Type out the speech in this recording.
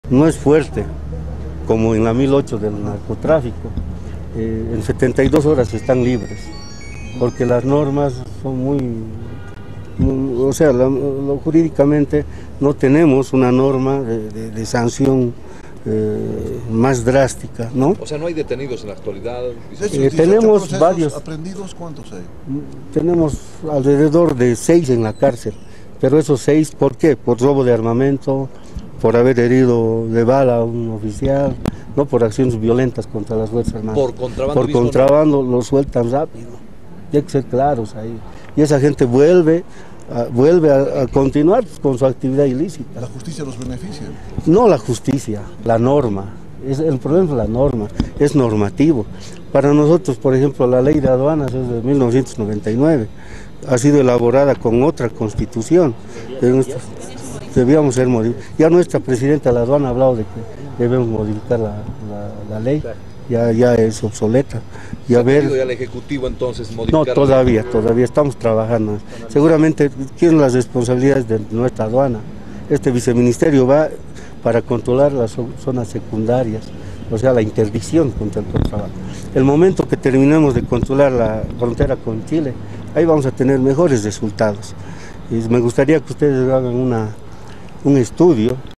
No es fuerte, como en la 1008 del narcotráfico. En 72 horas están libres, porque las normas son o sea, jurídicamente no tenemos una norma de sanción más drástica, ¿no? O sea, no hay detenidos en la actualidad. Tenemos varios. ¿Aprendidos cuántos hay? Tenemos alrededor de 6 en la cárcel, pero esos 6, ¿por qué? Por robo de armamento, por haber herido de bala a un oficial, no por acciones violentas contra las Fuerzas Armadas. Por contrabando. Por contrabando lo sueltan rápido, y hay que ser claros ahí. Y esa gente vuelve a continuar con su actividad ilícita. ¿La justicia los beneficia? No la justicia, la norma. El problema es la norma, es normativo. Para nosotros, por ejemplo, la ley de aduanas es de 1999, ha sido elaborada con otra constitución. Debíamos ser modificados. Ya nuestra presidenta de la aduana ha hablado de que debemos modificar la ley, ya es obsoleta. ¿Se ha pedido ya al Ejecutivo entonces modificar? No, todavía estamos trabajando. Seguramente tienen las responsabilidades de nuestra aduana. Este viceministerio va para controlar las zonas secundarias, o sea, la interdicción contra el contrabando. El momento que terminemos de controlar la frontera con Chile, ahí vamos a tener mejores resultados. Y me gustaría que ustedes hagan un estudio